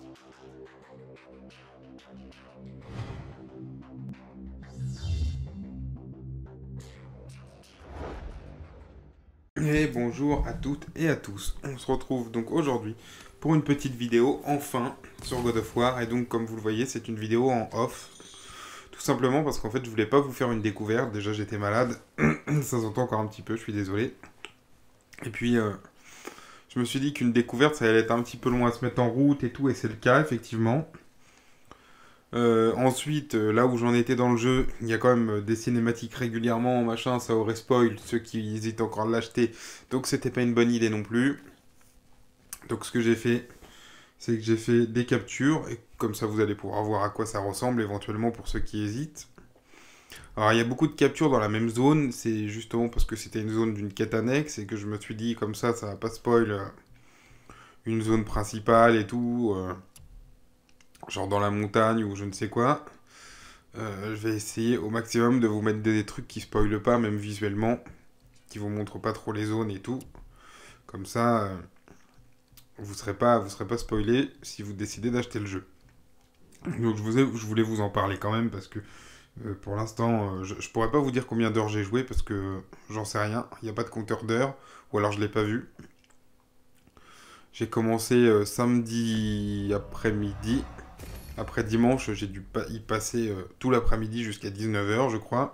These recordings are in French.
Et bonjour à toutes et à tous. On se retrouve donc aujourd'hui pour une petite vidéo enfin sur God of War. Et donc comme vous le voyez, c'est une vidéo en off. Tout simplement parce qu'en fait je voulais pas vous faire une découverte. Déjà j'étais malade. Ça s'entend encore un petit peu, je suis désolé. Et puis je me suis dit qu'une découverte ça allait être un petit peu long à se mettre en route et tout. Et c'est le cas effectivement. Ensuite, là où j'en étais dans le jeu, il y a quand même des cinématiques régulièrement, machin, ça aurait spoil ceux qui hésitent encore à l'acheter, donc c'était pas une bonne idée non plus. Donc ce que j'ai fait, c'est que j'ai fait des captures, et comme ça vous allez pouvoir voir à quoi ça ressemble éventuellement pour ceux qui hésitent. Alors il y a beaucoup de captures dans la même zone, c'est justement parce que c'était une zone d'une quête annexe, et que je me suis dit comme ça va pas spoil une zone principale et tout, genre dans la montagne ou je ne sais quoi. Je vais essayer au maximum de vous mettre des trucs qui spoilent pas, même visuellement, qui vous montrent pas trop les zones et tout. Comme ça, vous serez pas spoilé si vous décidez d'acheter le jeu. Donc je voulais vous en parler quand même parce que pour l'instant, je pourrais pas vous dire combien d'heures j'ai joué parce que j'en sais rien. Il n'y a pas de compteur d'heures, ou alors je l'ai pas vu. J'ai commencé samedi après-midi. Après dimanche, j'ai dû y passer tout l'après-midi jusqu'à 19h, je crois.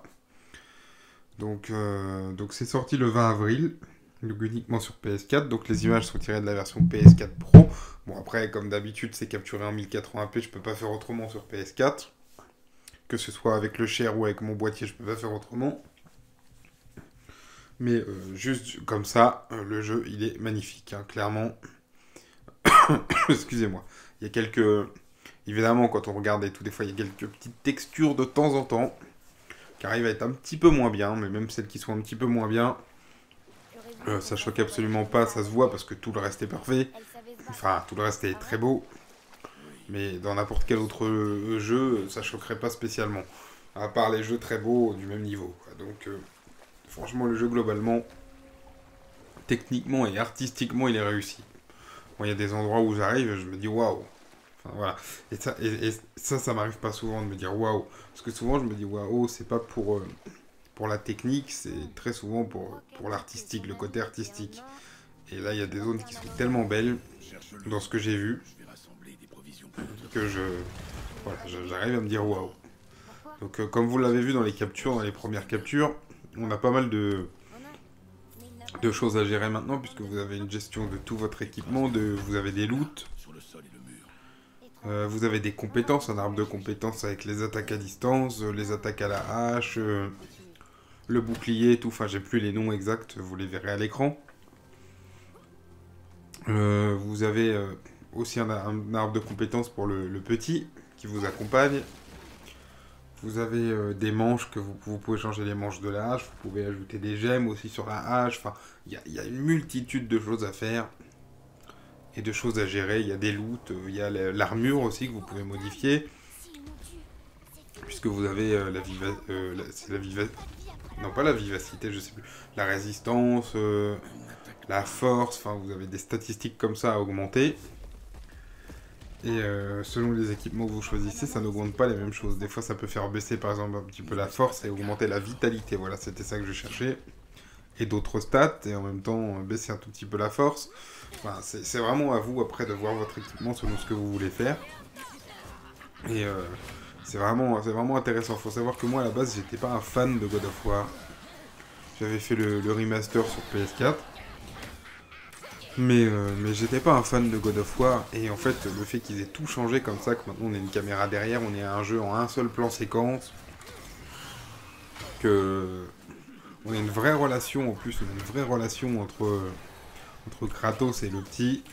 Donc c'est sorti le 20 avril, donc uniquement sur PS4. Donc les images sont tirées de la version PS4 Pro. Bon après, comme d'habitude, c'est capturé en 1080p, je peux pas faire autrement sur PS4. Que ce soit avec le share ou avec mon boîtier, je peux pas faire autrement. Mais juste comme ça, le jeu, il est magnifique, hein, clairement. Excusez-moi. Il y a quelques... Évidemment, quand on regarde et tout, des fois, il y a quelques petites textures de temps en temps qui arrivent à être un petit peu moins bien, mais même celles qui sont un petit peu moins bien, ça choque absolument pas, ça se voit parce que tout le reste est parfait. Enfin, tout le reste est très beau, mais dans n'importe quel autre jeu, ça choquerait pas spécialement. À part les jeux très beaux du même niveau, quoi. Donc, franchement, le jeu globalement, techniquement et artistiquement, il est réussi. Bon, il y a des endroits où j'arrive, je me dis waouh. Enfin, voilà. Et ça m'arrive pas souvent de me dire waouh. Parce que souvent, je me dis waouh, c'est pas pour la technique, c'est très souvent pour l'artistique, le côté artistique. Et là, il y a des zones qui sont tellement belles dans ce que j'ai vu que voilà, j'arrive à me dire waouh. Donc, comme vous l'avez vu dans les captures, dans les premières captures, on a pas mal de choses à gérer maintenant puisque vous avez une gestion de tout votre équipement, vous avez des loots, vous avez des compétences, un arbre de compétences avec les attaques à distance, les attaques à la hache, le bouclier, tout. Enfin, j'ai plus les noms exacts, vous les verrez à l'écran. Vous avez aussi un arbre de compétences pour le petit qui vous accompagne. Vous avez des manches que vous pouvez changer les manches de la hache. Vous pouvez ajouter des gemmes aussi sur la hache. Enfin, il y a une multitude de choses à faire et de choses à gérer. Il y a des loots, il y a l'armure aussi que vous pouvez modifier. Puisque vous avez c'est la vivacité. Non, pas la vivacité, je sais plus. La résistance, la force. Enfin, vous avez des statistiques comme ça à augmenter. Et selon les équipements que vous choisissez, ça n'augmente pas les mêmes choses. Des fois, ça peut faire baisser par exemple un petit peu la force et augmenter la vitalité. Voilà, c'était ça que je cherchais. Et d'autres stats, et en même temps baisser un tout petit peu la force. Enfin, c'est vraiment à vous après de voir votre équipement selon ce que vous voulez faire. Et c'est vraiment intéressant. Faut savoir que moi à la base, j'étais pas un fan de God of War. J'avais fait le remaster sur PS4. Mais j'étais pas un fan de God of War, et en fait, le fait qu'ils aient tout changé comme ça, que maintenant on a une caméra derrière, on est à un jeu en un seul plan séquence, que on a une vraie relation, en plus, on a une vraie relation entre Kratos et le petit,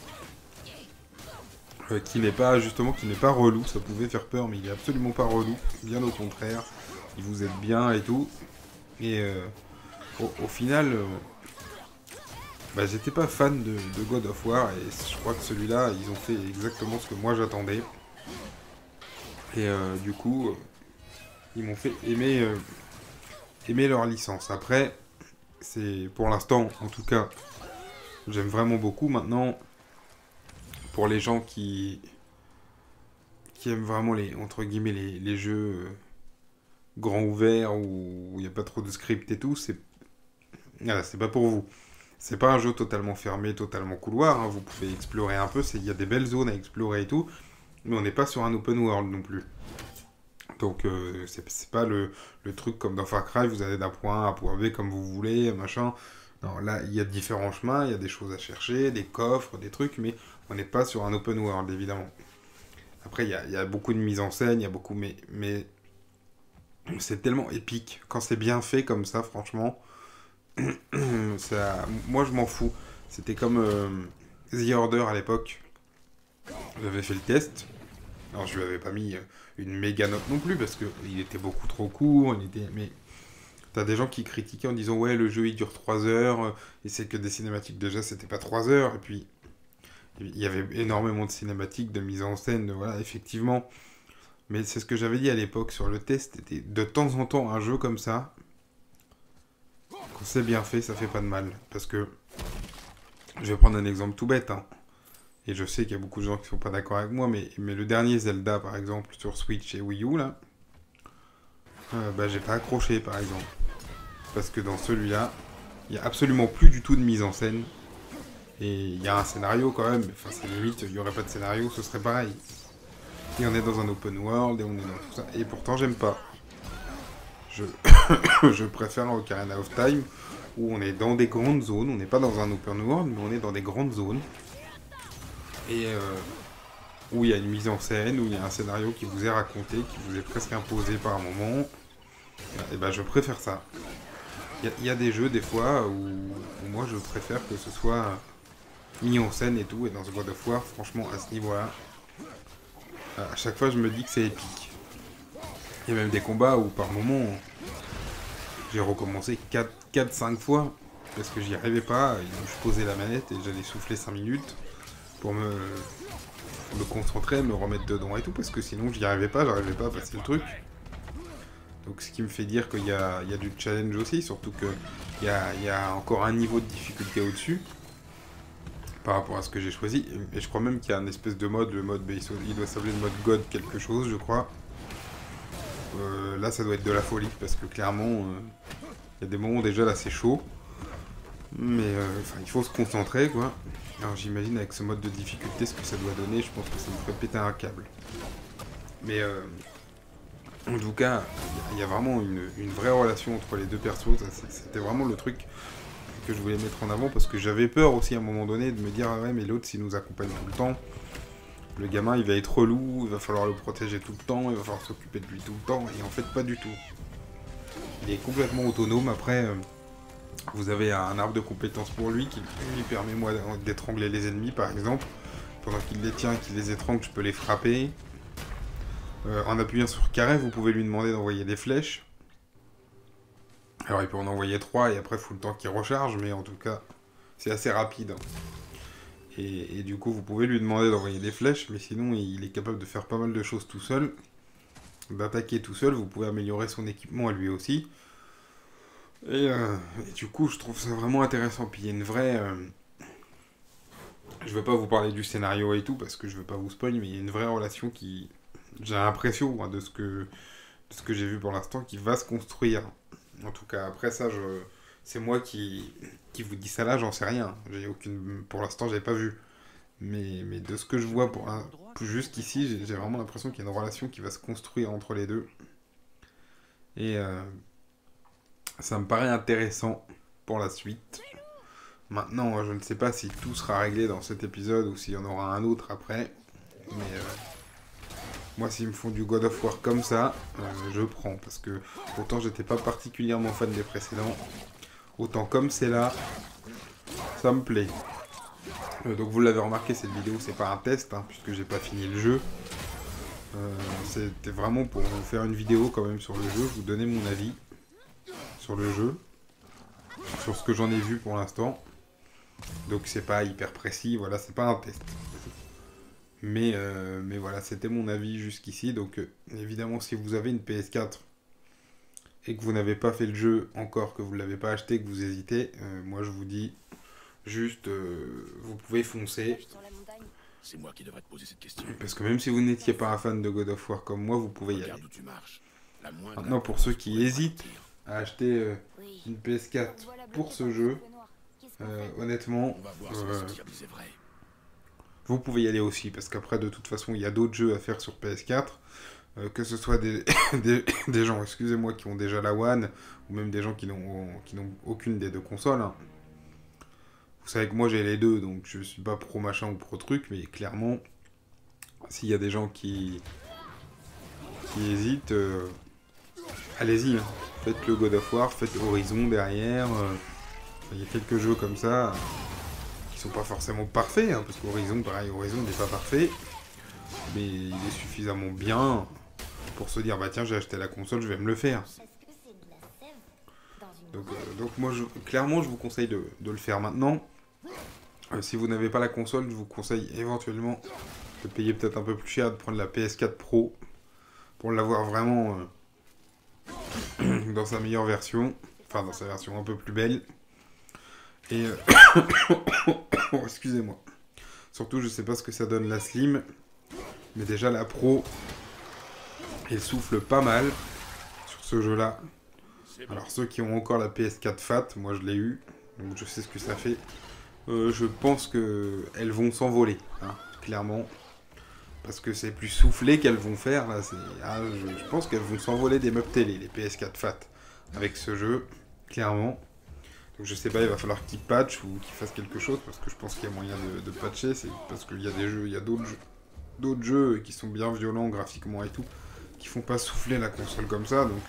qui n'est pas relou, ça pouvait faire peur, mais il est absolument pas relou, bien au contraire, il vous aide bien et tout, et au final, bah, j'étais pas fan de God of War, et je crois que celui-là, ils ont fait exactement ce que moi j'attendais. Et du coup, ils m'ont fait aimer leur licence. Après, c'est pour l'instant, en tout cas, j'aime vraiment beaucoup. Maintenant, pour les gens aiment vraiment les, entre guillemets, les jeux grands ouverts où il n'y a pas trop de script et tout, voilà, c'est pas pour vous. C'est pas un jeu totalement fermé, totalement couloir, hein. Vous pouvez explorer un peu, il y a des belles zones à explorer et tout, mais on n'est pas sur un open world non plus. Donc c'est pas le truc comme dans Far Cry, vous allez d'un point A à un point B comme vous voulez, machin. Non, là, il y a différents chemins, il y a des choses à chercher, des coffres, des trucs, mais on n'est pas sur un open world, évidemment. Après, il y a beaucoup de mise en scène, il y a beaucoup... Mais c'est tellement épique. Quand c'est bien fait comme ça, franchement, moi, je m'en fous. C'était comme The Order à l'époque. J'avais fait le test. Alors, je lui avais pas mis une méga note non plus, parce qu'il était beaucoup trop court, mais... T'as des gens qui critiquaient en disant ouais le jeu il dure 3 heures et c'est que des cinématiques déjà c'était pas 3 heures et puis il y avait énormément de cinématiques, de mise en scène, voilà effectivement. Mais c'est ce que j'avais dit à l'époque sur le test, c'était de temps en temps un jeu comme ça, quand c'est bien fait ça fait pas de mal. Parce que je vais prendre un exemple tout bête, hein. Et je sais qu'il y a beaucoup de gens qui sont pas d'accord avec moi, mais le dernier Zelda par exemple sur Switch et Wii U là, bah j'ai pas accroché par exemple. Parce que dans celui-là, il n'y a absolument plus du tout de mise en scène. Et il y a un scénario quand même. Enfin, c'est limite, il n'y aurait pas de scénario, ce serait pareil. Et on est dans un open world, et on est dans tout ça. Et pourtant, j'aime pas. Je, je préfère Ocarina of Time, où on est dans des grandes zones. On n'est pas dans un open world, mais on est dans des grandes zones. Et où il y a une mise en scène, où il y a un scénario qui vous est raconté, qui vous est presque imposé par un moment. Et ben, je préfère ça. Il y a des jeux, des fois, où moi, je préfère que ce soit mis en scène et tout. Et dans ce God of War, franchement, à ce niveau-là, à chaque fois, je me dis que c'est épique. Il y a même des combats où, par moment, j'ai recommencé 4-5 fois parce que j'y arrivais pas. Et donc, je posais la manette et j'allais souffler 5 minutes pour me concentrer, me remettre dedans et tout. Parce que sinon, j'arrivais pas à passer le truc. Donc, ce qui me fait dire qu'il y a du challenge aussi, surtout qu'il y a encore un niveau de difficulté au-dessus par rapport à ce que j'ai choisi. Et je crois même qu'il y a un espèce de mode, le mode, il doit s'appeler le mode God quelque chose, je crois. Là, ça doit être de la folie, parce que clairement, il y a des moments déjà là, c'est chaud. Mais il faut se concentrer, quoi. Alors j'imagine avec ce mode de difficulté, ce que ça doit donner, je pense que ça me ferait péter un câble. Mais en tout cas, il y a vraiment une vraie relation entre les deux persos. C'était vraiment le truc que je voulais mettre en avant, parce que j'avais peur aussi à un moment donné de me dire, ah ouais, mais l'autre, s'il nous accompagne tout le temps, le gamin, il va être relou, il va falloir le protéger tout le temps, il va falloir s'occuper de lui tout le temps, et en fait, pas du tout. Il est complètement autonome. Après, vous avez un arbre de compétences pour lui qui lui permet, moi, d'étrangler les ennemis, par exemple. Pendant qu'il les tient et qu'il les étrangle, je peux les frapper. En appuyant sur carré, vous pouvez lui demander d'envoyer des flèches. Alors, il peut en envoyer 3 et après, il faut le temps qu'il recharge, mais en tout cas, c'est assez rapide. Et du coup, vous pouvez lui demander d'envoyer des flèches, mais sinon, il est capable de faire pas mal de choses tout seul. D'attaquer tout seul, vous pouvez améliorer son équipement à lui aussi. Et du coup, je trouve ça vraiment intéressant. Puis il y a une vraie... je veux pas vous parler du scénario et tout, parce que je veux pas vous spoil, mais il y a une vraie relation qui... J'ai l'impression, hein, de ce que j'ai vu pour l'instant, qui va se construire. En tout cas, après ça, c'est moi qui vous dis ça là, j'en sais rien. Pour l'instant, j'ai pas vu. Mais de ce que je vois jusqu'ici, j'ai vraiment l'impression qu'il y a une relation qui va se construire entre les deux. Et ça me paraît intéressant pour la suite. Maintenant, je ne sais pas si tout sera réglé dans cet épisode ou s'il y en aura un autre après. Mais moi, s'ils me font du God of War comme ça, je prends. Parce que autant j'étais pas particulièrement fan des précédents, autant comme c'est là, ça me plaît. Donc vous l'avez remarqué, cette vidéo, c'est pas un test, hein, puisque j'ai pas fini le jeu. C'était vraiment pour vous faire une vidéo quand même sur le jeu, vous donner mon avis sur le jeu, sur ce que j'en ai vu pour l'instant. Donc c'est pas hyper précis, voilà, c'est pas un test. Mais voilà, c'était mon avis jusqu'ici. Donc évidemment, si vous avez une PS4 et que vous n'avez pas fait le jeu encore, que vous ne l'avez pas acheté, que vous hésitez, moi je vous dis juste, vous pouvez foncer. C'est moi qui devrais te poser cette question. Parce que même si vous n'étiez pas un fan de God of War comme moi, vous pouvez y aller. Regarde où tu marches. La moindre Maintenant, pour ceux influence qui pourrait te hésitent ralentir. à acheter Oui. une PS4 On voit la pour bloquée ce par le jeu, cercle noir. Qu'est-ce qu'on fait honnêtement, On va voir si la sorcière disait vrai. vous pouvez y aller aussi. Parce qu'après, de toute façon, il y a d'autres jeux à faire sur PS4. Que ce soit des gens, excusez-moi, qui ont déjà la One, ou même des gens qui n'ont aucune des deux consoles. Hein. Vous savez que moi j'ai les deux, donc je suis pas pro machin ou pro truc, mais clairement, s'il y a des gens qui hésitent, allez-y, hein. Faites le God of War, faites Horizon derrière. Il y a quelques jeux comme ça qui sont pas forcément parfaits, hein, parce qu'Horizon, pareil, Horizon n'est pas parfait, mais il est suffisamment bien pour se dire bah tiens j'ai acheté la console, je vais me le faire. Est-ce que c'est de la sève dans une Donc moi clairement je vous conseille de le faire maintenant. Si vous n'avez pas la console, je vous conseille éventuellement de payer peut-être un peu plus cher, de prendre la PS4 Pro pour l'avoir vraiment dans sa meilleure version, enfin dans sa version un peu plus belle. Et excusez-moi. Surtout je sais pas ce que ça donne la Slim, mais déjà la Pro, elle souffle pas mal sur ce jeu-là. C'est bon. Alors ceux qui ont encore la PS4 Fat, moi je l'ai eu, donc je sais ce que ça fait. Je pense que elles vont s'envoler, hein, clairement. Parce que c'est plus soufflé qu'elles vont faire, là. Je pense qu'elles vont s'envoler des meubles télé, les PS4 Fat, avec ce jeu, clairement. Donc je sais pas, il va falloir qu'ils patchent ou qu'ils fassent quelque chose, parce que je pense qu'il y a moyen de patcher. C'est parce qu'il y a des jeux, il y a d'autres jeux qui sont bien violents graphiquement et tout, qui font pas souffler la console comme ça, donc...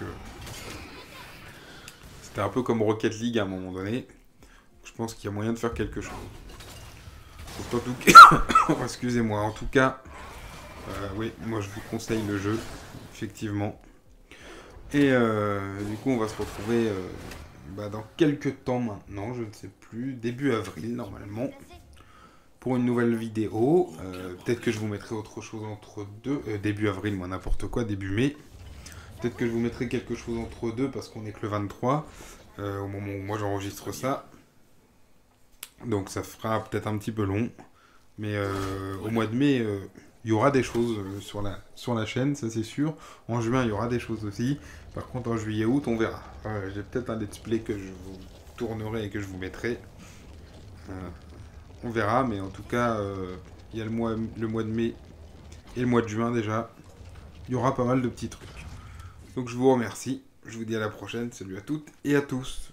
C'était un peu comme Rocket League à un moment donné. Je pense qu'il y a moyen de faire quelque chose. Donc, en tout cas, excusez-moi, en tout cas, oui, moi je vous conseille le jeu, effectivement. Et du coup, on va se retrouver dans quelques temps maintenant, je ne sais plus, début avril normalement, pour une nouvelle vidéo. Peut-être que je vous mettrai autre chose entre deux, début avril, moi n'importe quoi, début mai. Peut-être que je vous mettrai quelque chose entre deux parce qu'on est que le 23 au moment où moi j'enregistre ça. Donc ça fera peut-être un petit peu long. Mais au mois de mai, il y aura des choses sur la chaîne, ça c'est sûr. En juin, il y aura des choses aussi. Par contre, en juillet-août, on verra. J'ai peut-être un let's play que je vous tournerai et que je vous mettrai. On verra, mais en tout cas, il y a le mois de mai et le mois de juin déjà. Il y aura pas mal de petits trucs. Donc je vous remercie. Je vous dis à la prochaine. Salut à toutes et à tous.